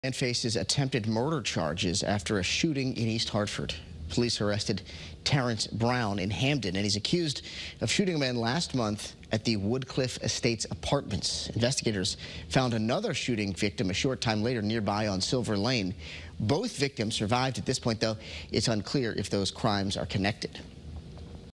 And faces attempted murder charges after a shooting in East Hartford. Police arrested Terrence Brown in Hamden, and he's accused of shooting a man last month at the Woodcliff Estates apartments. Investigators found another shooting victim a short time later nearby on Silver Lane. Both victims survived. At this point, though, it's unclear if those crimes are connected.